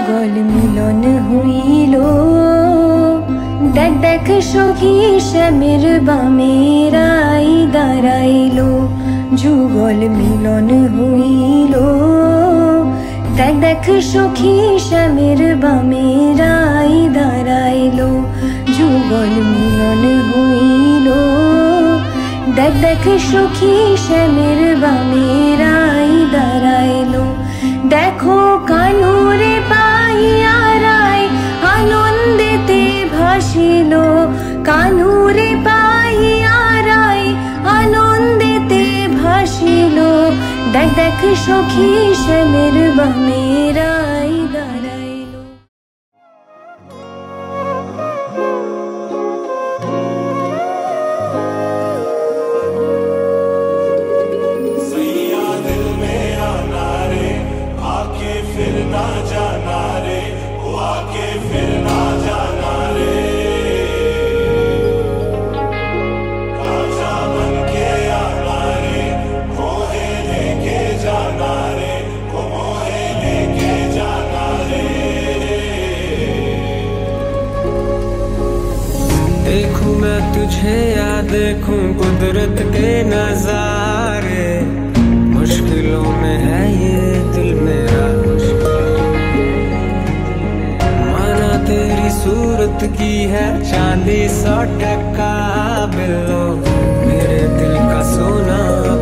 যুগল মিলন হইল, দেখ দেখ সখী শ্যামের বামে রাই দাঁড়াইল। যুগল মিলন হইল, দেখ দেখ সখী শ্যামের বামে রাই দাঁড়াইল। যুগল মিলন হইল, দেখ দেখ সখী শ্যামের বামে রাই দাঁড়াইল। দেখো কানুরে পাইয়া রায় আনন্দেতে ভাসিল, কানুরে পাইয়া রায় আনন্দেতে ভাসিল। দেখ দেখ সখী শ্যামের বামে রাই দাঁড়াইল। फिर ना जाना रे, वो आके फिर ना जाना रे। राजा बन के आना रे, मोहे लेके जाना रे, वो मोहे लेके जाना रे। देखूं मैं तुझे या देखूं कुदरत के नजारे, मुश्किलों में है ये दिल मेरा। तेरी सूरत की है चांदी 100 टका बिल्लो, मेरे दिल का सोना